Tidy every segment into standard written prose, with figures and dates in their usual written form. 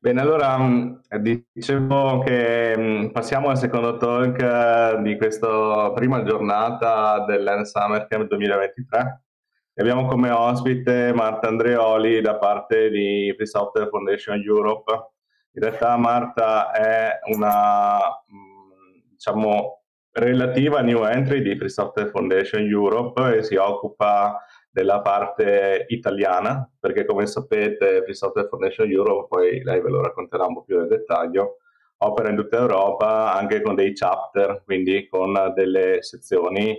Bene, allora dicevo che passiamo al secondo talk di questa prima giornata dell'End Summer Camp 2023 e abbiamo come ospite Marta Andreoli da parte di Free Software Foundation Europe. In realtà Marta è una, diciamo, relativa new entry di Free Software Foundation Europe e si occupa della parte italiana, perché come sapete Free Software Foundation Europe, poi lei ve lo racconterà un po' più nel dettaglio, opera in tutta Europa anche con dei chapter, quindi con delle sezioni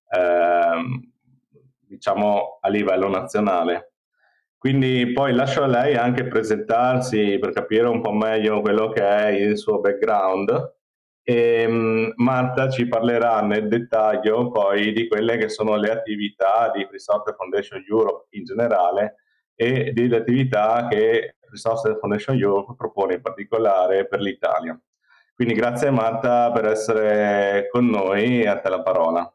diciamo a livello nazionale. Quindi poi lascio a lei anche presentarsi per capire un po' meglio quello che è il suo background e Marta ci parlerà nel dettaglio poi di quelle che sono le attività di Free Software Foundation Europe in generale e delle attività che Free Software Foundation Europe propone in particolare per l'Italia. Quindi grazie Marta per essere con noi, a te la parola.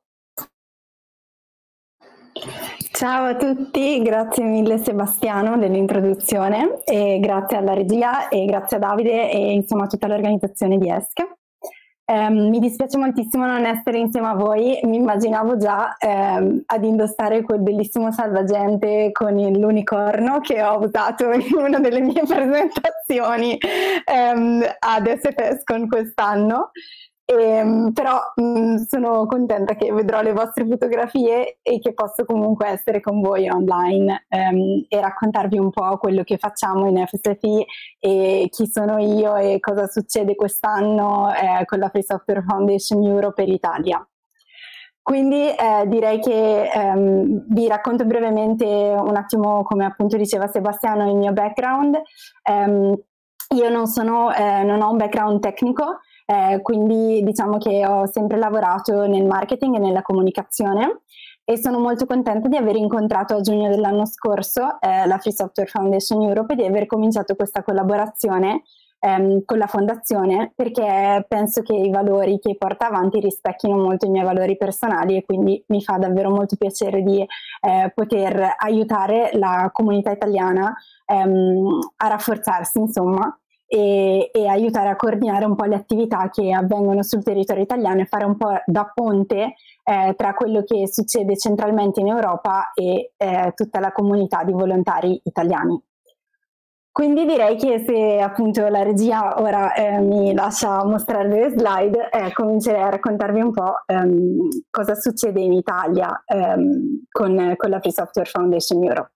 Ciao a tutti, grazie mille Sebastiano dell'introduzione e grazie alla regia e grazie a Davide e insomma a tutta l'organizzazione di ESC. Mi dispiace moltissimo non essere insieme a voi, mi immaginavo già ad indossare quel bellissimo salvagente con l'unicorno che ho usato in una delle mie presentazioni ad SFESCon quest'anno. Però sono contenta che vedrò le vostre fotografie e che posso comunque essere con voi online e raccontarvi un po' quello che facciamo in FSFI e chi sono io e cosa succede quest'anno con la Free Software Foundation Europe per Italia. Quindi direi che vi racconto brevemente un attimo, come appunto diceva Sebastiano, il mio background. Io non ho un background tecnico, quindi diciamo che ho sempre lavorato nel marketing e nella comunicazione e sono molto contenta di aver incontrato a giugno dell'anno scorso la Free Software Foundation Europe e di aver cominciato questa collaborazione con la fondazione, perché penso che i valori che porta avanti rispecchino molto i miei valori personali e quindi mi fa davvero molto piacere di poter aiutare la comunità italiana a rafforzarsi, insomma, e aiutare a coordinare un po' le attività che avvengono sul territorio italiano e fare un po' da ponte tra quello che succede centralmente in Europa e tutta la comunità di volontari italiani. Quindi direi che se appunto la regia ora mi lascia mostrare le slide, comincerei a raccontarvi un po' cosa succede in Italia con la Free Software Foundation Europe.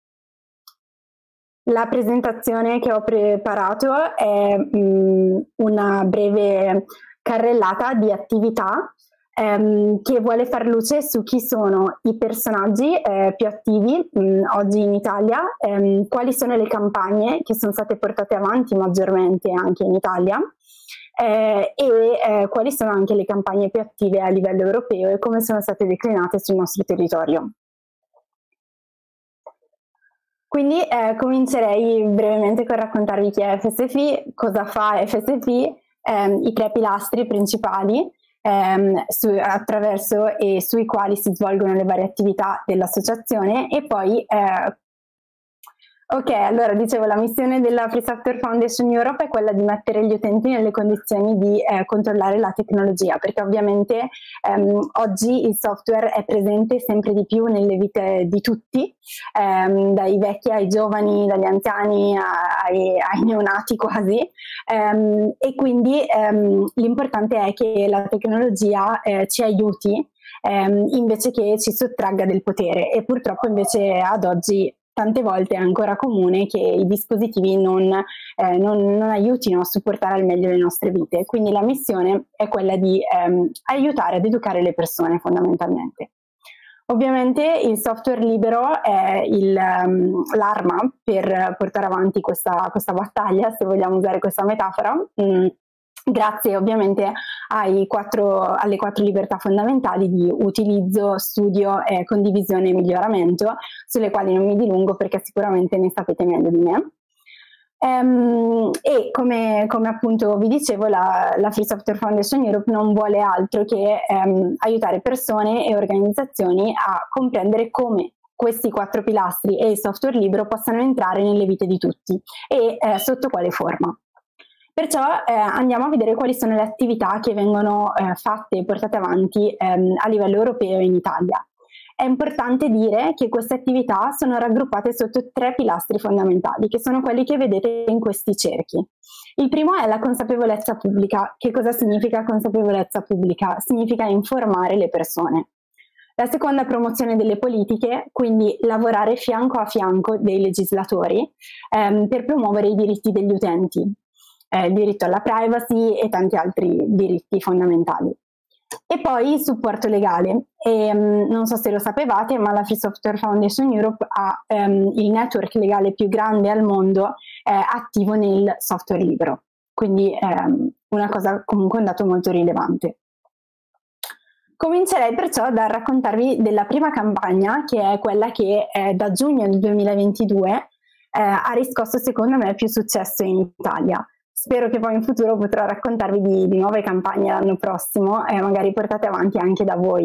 La presentazione che ho preparato è una breve carrellata di attività che vuole far luce su chi sono i personaggi più attivi oggi in Italia, quali sono le campagne che sono state portate avanti maggiormente anche in Italia e quali sono anche le campagne più attive a livello europeo e come sono state declinate sul nostro territorio. Quindi comincerei brevemente con raccontarvi chi è FSFI, cosa fa FSFI, i tre pilastri principali attraverso e sui quali si svolgono le varie attività dell'associazione e poi ok, allora dicevo, la missione della Free Software Foundation Europe è quella di mettere gli utenti nelle condizioni di controllare la tecnologia, perché ovviamente oggi il software è presente sempre di più nelle vite di tutti, dai vecchi ai giovani, dagli anziani ai neonati quasi, e quindi l'importante è che la tecnologia ci aiuti invece che ci sottragga del potere e purtroppo invece ad oggi tante volte è ancora comune che i dispositivi non aiutino a supportare al meglio le nostre vite. Quindi la missione è quella di aiutare ad educare le persone fondamentalmente. Ovviamente il software libero è l'arma per portare avanti questa battaglia, se vogliamo usare questa metafora. Grazie ovviamente alle quattro libertà fondamentali di utilizzo, studio, condivisione e miglioramento, sulle quali non mi dilungo perché sicuramente ne sapete meglio di me. E come appunto vi dicevo, la Free Software Foundation Europe non vuole altro che aiutare persone e organizzazioni a comprendere come questi 4 pilastri e il software libero possano entrare nelle vite di tutti e sotto quale forma. Perciò andiamo a vedere quali sono le attività che vengono fatte e portate avanti a livello europeo e in Italia. È importante dire che queste attività sono raggruppate sotto 3 pilastri fondamentali, che sono quelli che vedete in questi cerchi. Il primo è la consapevolezza pubblica. Che cosa significa consapevolezza pubblica? Significa informare le persone. La seconda è promozione delle politiche, quindi lavorare fianco a fianco dei legislatori per promuovere i diritti degli utenti, il diritto alla privacy e tanti altri diritti fondamentali. E poi il supporto legale. Non so se lo sapevate, ma la Free Software Foundation Europe ha il network legale più grande al mondo attivo nel software libero, quindi una cosa, comunque un dato molto rilevante. Comincerei perciò da raccontarvi della prima campagna, che è quella che da giugno del 2022 ha riscosso secondo me più successo in Italia. Spero che poi in futuro potrò raccontarvi di nuove campagne l'anno prossimo, magari portate avanti anche da voi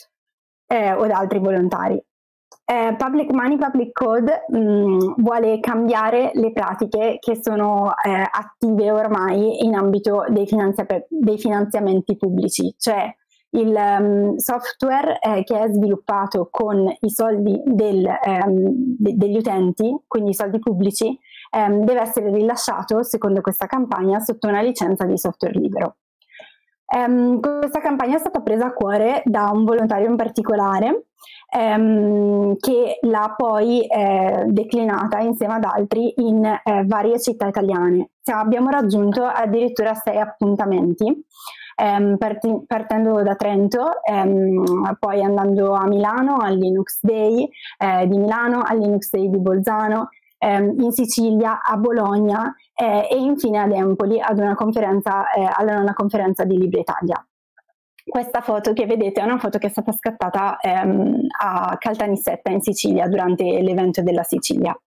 o da altri volontari. Public Money, Public Code vuole cambiare le pratiche che sono attive ormai in ambito dei finanziamenti pubblici, cioè il software che è sviluppato con i soldi degli utenti, quindi i soldi pubblici, deve essere rilasciato, secondo questa campagna, sotto una licenza di software libero. Questa campagna è stata presa a cuore da un volontario in particolare che l'ha poi declinata insieme ad altri in varie città italiane. Abbiamo raggiunto addirittura 6 appuntamenti, partendo da Trento, poi andando a Milano al Linux Day di Milano, al Linux Day di Bolzano, in Sicilia, a Bologna e infine ad Empoli alla conferenza di Libra Italia. Questa foto che vedete è una foto che è stata scattata a Caltanissetta in Sicilia durante l'evento della Sicilia.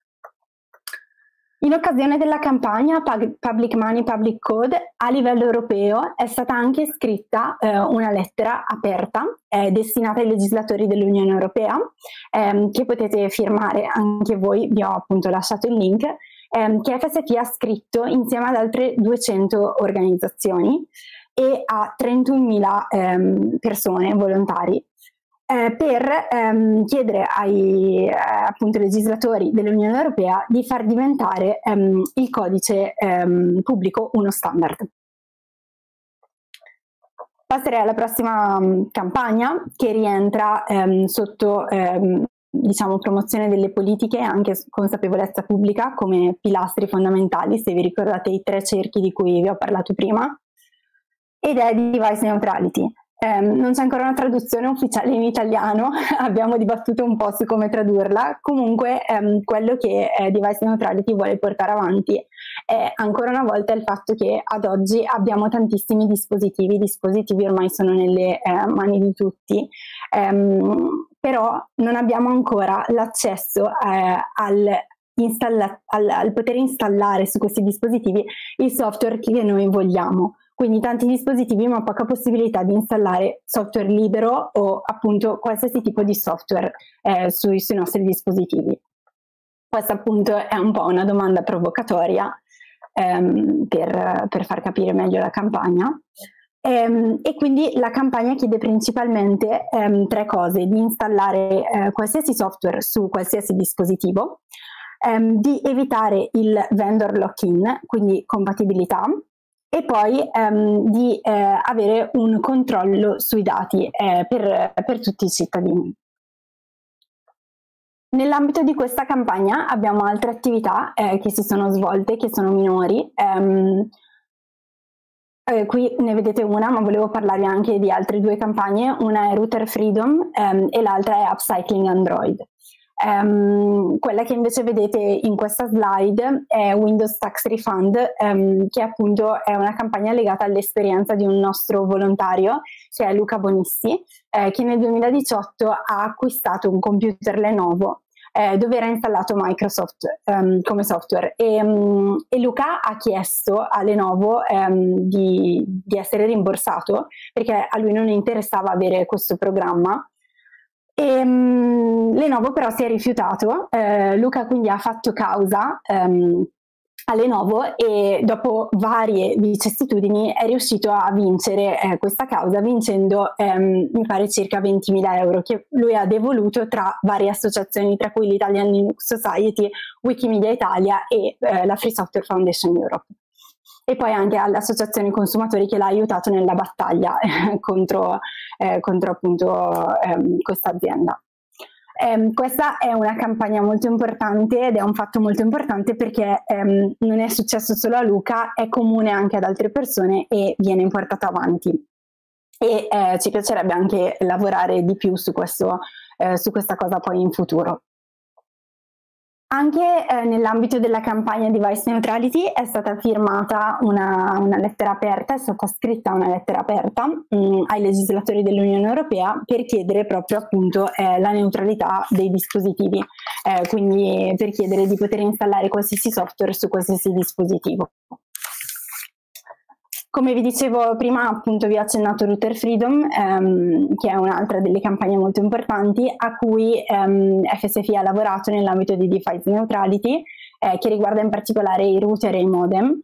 In occasione della campagna Public Money, Public Code, a livello europeo è stata anche scritta una lettera aperta destinata ai legislatori dell'Unione Europea, che potete firmare anche voi, vi ho appunto lasciato il link, che FSF ha scritto insieme ad altre 200 organizzazioni e a 31.000 persone, volontari, per chiedere ai appunto legislatori dell'Unione Europea di far diventare il codice pubblico uno standard. Passerei alla prossima campagna, che rientra sotto diciamo promozione delle politiche e anche consapevolezza pubblica come pilastri fondamentali, se vi ricordate i 3 cerchi di cui vi ho parlato prima, ed è Device Neutrality. Non c'è ancora una traduzione ufficiale in italiano, abbiamo dibattuto un po' su come tradurla. Comunque quello che Device Neutrality vuole portare avanti è ancora una volta il fatto che ad oggi abbiamo tantissimi dispositivi, i dispositivi ormai sono nelle mani di tutti, però non abbiamo ancora l'accesso al poter installare su questi dispositivi il software che noi vogliamo. Quindi tanti dispositivi ma poca possibilità di installare software libero o appunto qualsiasi tipo di software sui nostri dispositivi. Questa appunto è un po' una domanda provocatoria per far capire meglio la campagna. E quindi la campagna chiede principalmente 3 cose: di installare qualsiasi software su qualsiasi dispositivo, di evitare il vendor lock-in, quindi compatibilità, e poi di avere un controllo sui dati per tutti i cittadini. Nell'ambito di questa campagna abbiamo altre attività che si sono svolte, che sono minori. Qui ne vedete una, ma volevo parlarvi anche di altre 2 campagne. Una è Router Freedom e l'altra è Upcycling Android. Quella che invece vedete in questa slide è Windows Tax Refund, che appunto è una campagna legata all'esperienza di un nostro volontario, che è Luca Bonissi, che nel 2018 ha acquistato un computer Lenovo dove era installato Microsoft come software e Luca ha chiesto a Lenovo di essere rimborsato perché a lui non interessava avere questo programma. Lenovo però si è rifiutato, Luca quindi ha fatto causa a Lenovo e dopo varie vicissitudini è riuscito a vincere questa causa, vincendo mi pare circa 20.000 euro che lui ha devoluto tra varie associazioni, tra cui l'Italian Linux Society, Wikimedia Italia e la Free Software Foundation Europe. E poi anche alle associazioni consumatori che l'ha aiutato nella battaglia contro appunto questa azienda. Questa è una campagna molto importante ed è un fatto molto importante perché non è successo solo a Luca, è comune anche ad altre persone e viene portato avanti. E ci piacerebbe anche lavorare di più su questa cosa poi in futuro. Anche nell'ambito della campagna Device Neutrality è stata firmata una lettera aperta, è stata scritta una lettera aperta ai legislatori dell'Unione Europea per chiedere proprio appunto la neutralità dei dispositivi, quindi per chiedere di poter installare qualsiasi software su qualsiasi dispositivo. Come vi dicevo prima, appunto vi ho accennato Router Freedom, che è un'altra delle campagne molto importanti a cui FSFI ha lavorato nell'ambito di Device Neutrality, che riguarda in particolare i router e i modem.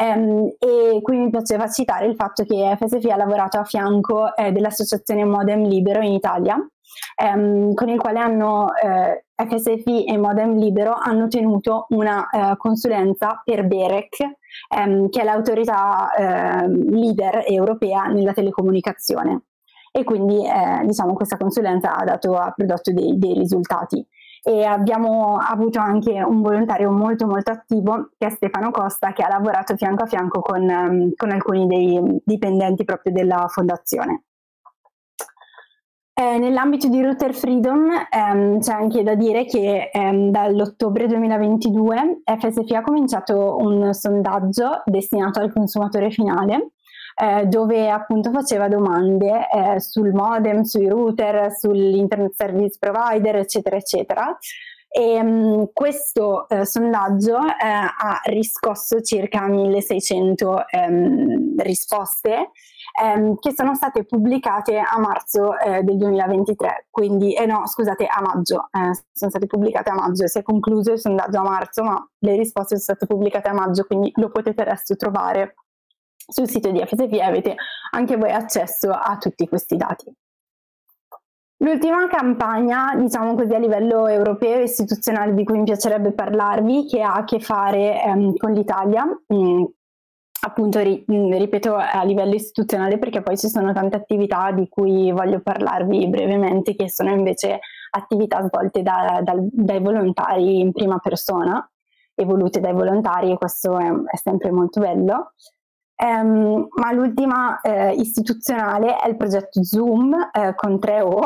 E qui mi piaceva citare il fatto che FSFI ha lavorato a fianco dell'associazione Modem Libero in Italia, con il quale FSFI e Modem Libero hanno tenuto una consulenza per BEREC, che è l'autorità leader europea nella telecomunicazione, e quindi diciamo questa consulenza ha prodotto dei risultati. E abbiamo avuto anche un volontario molto molto attivo che è Stefano Costa, che ha lavorato fianco a fianco con alcuni dei dipendenti proprio della fondazione. Nell'ambito di Router Freedom c'è anche da dire che dall'ottobre 2022 FSFI ha cominciato un sondaggio destinato al consumatore finale, dove appunto faceva domande sul modem, sui router, sull'internet service provider, eccetera eccetera. E questo sondaggio ha riscosso circa 1600 risposte che sono state pubblicate a marzo del 2023, quindi no, scusate, a maggio, sono state pubblicate a maggio, si è concluso il sondaggio a marzo, ma le risposte sono state pubblicate a maggio, quindi lo potete adesso trovare sul sito di FSFI e avete anche voi accesso a tutti questi dati. L'ultima campagna, diciamo così, a livello europeo e istituzionale di cui mi piacerebbe parlarvi, che ha a che fare con l'Italia, appunto ripeto a livello istituzionale perché poi ci sono tante attività di cui voglio parlarvi brevemente, che sono invece attività svolte dai volontari in prima persona e volute dai volontari, e questo è sempre molto bello. Ma l'ultima istituzionale è il progetto Zoom con 3O,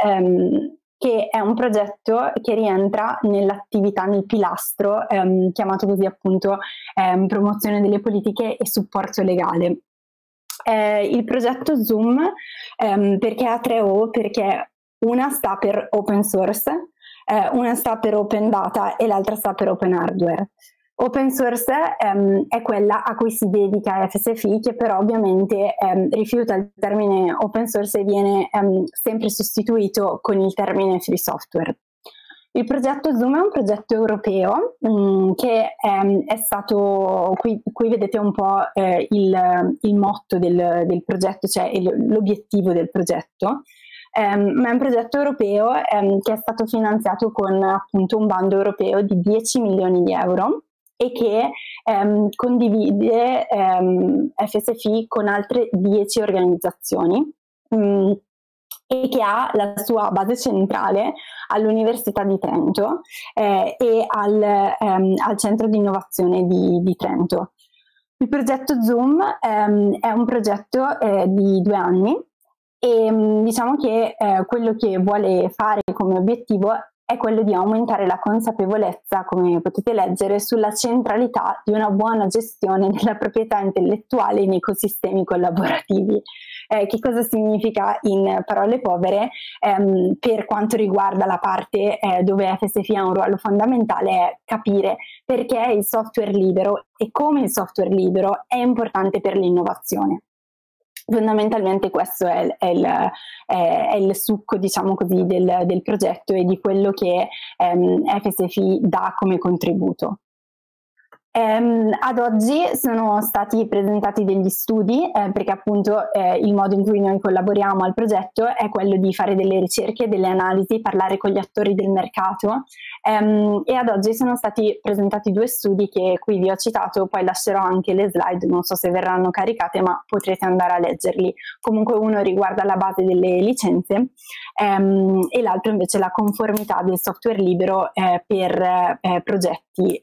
che è un progetto che rientra nell'attività, nel pilastro chiamato così appunto promozione delle politiche e supporto legale. Il progetto Zoom perché ha 3O? Perché una sta per open source, una sta per open data e l'altra sta per open hardware. Open source è quella a cui si dedica FSFI, che però ovviamente rifiuta il termine open source e viene sempre sostituito con il termine free software. Il progetto Zoom è un progetto europeo che è stato, qui vedete un po' il motto del progetto, cioè l'obiettivo del progetto. Ma è un progetto europeo che è stato finanziato con appunto un bando europeo di 10 milioni di euro e che condivide FSFI con altre 10 organizzazioni e che ha la sua base centrale all'Università di Trento e al Centro di Innovazione di Trento. Il progetto Zoom è un progetto di 2 anni e diciamo che quello che vuole fare come obiettivo è quello di aumentare la consapevolezza, come potete leggere, sulla centralità di una buona gestione della proprietà intellettuale in ecosistemi collaborativi. Che cosa significa in parole povere? Per quanto riguarda la parte dove FSFI ha un ruolo fondamentale, è capire perché il software libero e come il software libero è importante per l'innovazione. Fondamentalmente questo è il succo, diciamo così, del progetto e di quello che FSFI dà come contributo. Ad oggi sono stati presentati degli studi perché appunto il modo in cui noi collaboriamo al progetto è quello di fare delle ricerche, delle analisi, parlare con gli attori del mercato e ad oggi sono stati presentati 2 studi che qui vi ho citato, poi lascerò anche le slide, non so se verranno caricate ma potrete andare a leggerli. Comunque uno riguarda la base delle licenze e l'altro invece la conformità del software libero per progetti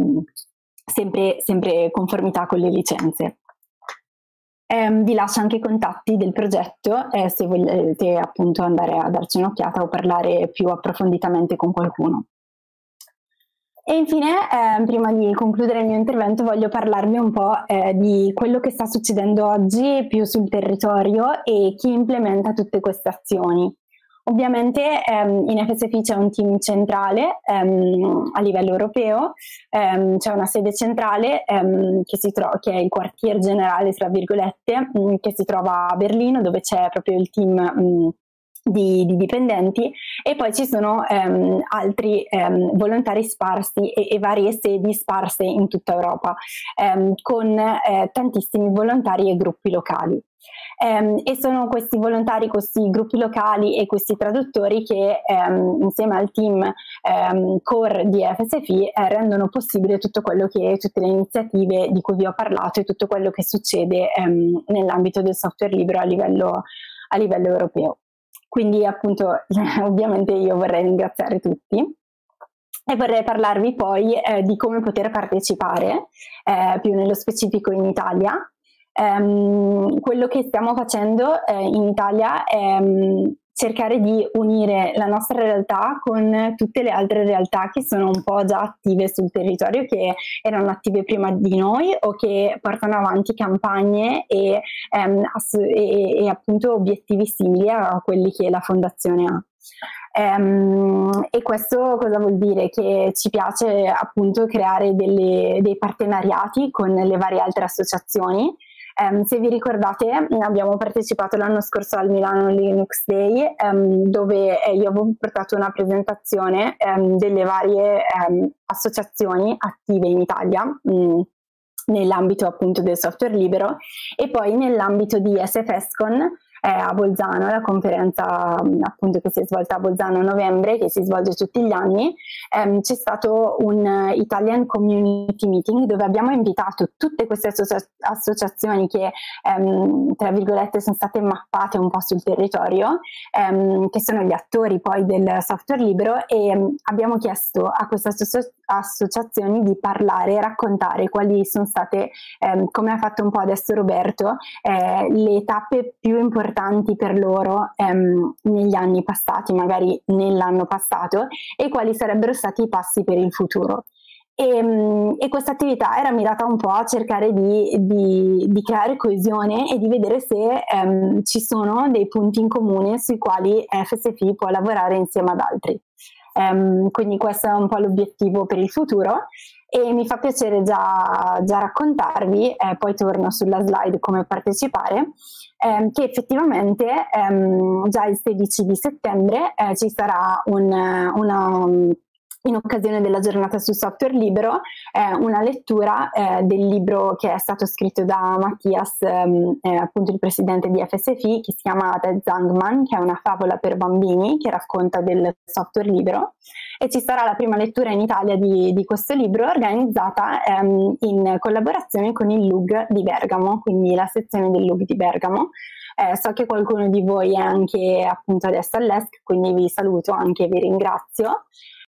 sempre conformità con le licenze. Vi lascio anche i contatti del progetto se volete appunto andare a darci un'occhiata o parlare più approfonditamente con qualcuno. E infine, prima di concludere il mio intervento, voglio parlarvi un po' di quello che sta succedendo oggi più sul territorio e chi implementa tutte queste azioni. Ovviamente in FSFI c'è un team centrale a livello europeo, c'è una sede centrale che è il quartier generale, tra virgolette, che si trova a Berlino, dove c'è proprio il team di dipendenti, e poi ci sono altri volontari sparsi e varie sedi sparse in tutta Europa, con tantissimi volontari e gruppi locali. E sono questi volontari, questi gruppi locali e questi traduttori che insieme al team core di FSFI rendono possibile tutte le iniziative di cui vi ho parlato e tutto quello che succede nell'ambito del software libero a livello europeo. Quindi appunto ovviamente io vorrei ringraziare tutti e vorrei parlarvi poi di come poter partecipare più nello specifico in Italia. Quello che stiamo facendo in Italia è cercare di unire la nostra realtà con tutte le altre realtà che sono un po' già attive sul territorio, che erano attive prima di noi o che portano avanti campagne e appunto obiettivi simili a quelli che la fondazione ha. E questo cosa vuol dire? Che ci piace appunto creare dei partenariati con le varie altre associazioni. Se vi ricordate, abbiamo partecipato l'anno scorso al Milano Linux Day, dove io avevo portato una presentazione delle varie associazioni attive in Italia nell'ambito appunto del software libero, e poi nell'ambito di SFSCon a Bolzano, la conferenza appunto che si è svolta a Bolzano a novembre, che si svolge tutti gli anni, c'è stato un Italian Community Meeting dove abbiamo invitato tutte queste associazioni che tra virgolette sono state mappate un po' sul territorio, che sono gli attori poi del software libero, e abbiamo chiesto a queste associazioni di parlare e raccontare quali sono state, come ha fatto un po' adesso Roberto, le tappe più importanti per loro negli anni passati, magari nell'anno passato, e quali sarebbero stati i passi per il futuro. E questa attività era mirata un po' a cercare di creare coesione e di vedere se ci sono dei punti in comune sui quali FSFI può lavorare insieme ad altri. Quindi questo è un po' l'obiettivo per il futuro, e mi fa piacere già raccontarvi, poi torno sulla slide come partecipare, che effettivamente già il 16 di settembre ci sarà in occasione della giornata sul software libero, una lettura del libro che è stato scritto da Mattias, appunto il presidente di FSFI, che si chiama Der Sandmann, che è una favola per bambini che racconta del software libero, e ci sarà la prima lettura in Italia di questo libro, organizzata in collaborazione con il LUG di Bergamo, quindi la sezione del LUG di Bergamo. So che qualcuno di voi è anche appunto adesso all'ESC, quindi vi saluto anche e vi ringrazio.